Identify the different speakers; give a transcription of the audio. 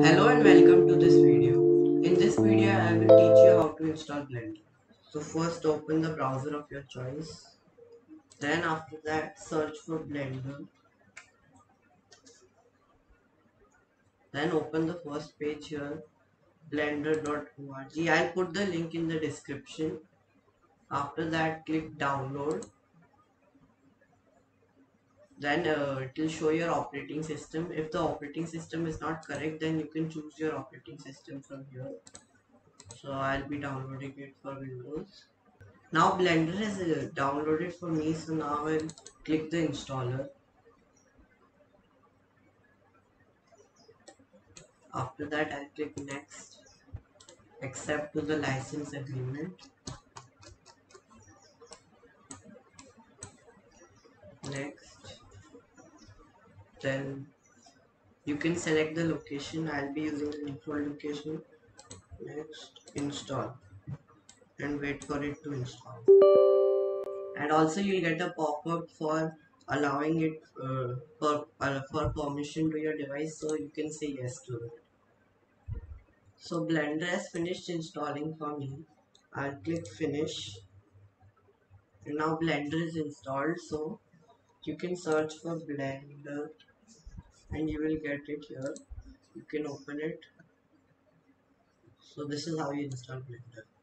Speaker 1: Hello and welcome to this video. In this video I will teach you how to install Blender. So first open the browser of your choice. Then after that search for Blender. Then open the first page here, blender.org. I'll put the link in the description. After that click download. Then it will show your operating system. If the operating system is not correct, then you can choose your operating system from here. So I'll be downloading it for Windows. Now Blender has downloaded for me, so now I'll click the installer. After that I'll click next, accept to the license agreement, next. Then you can select the location. I'll be using the default location. Next, install and wait for it to install. And also you'll get a pop-up for allowing it for permission to your device, so you can say yes to it. So Blender has finished installing for me. I'll click finish and now Blender is installed, so you can search for Blender and you will get it here. You can open it. So this is how you install Blender.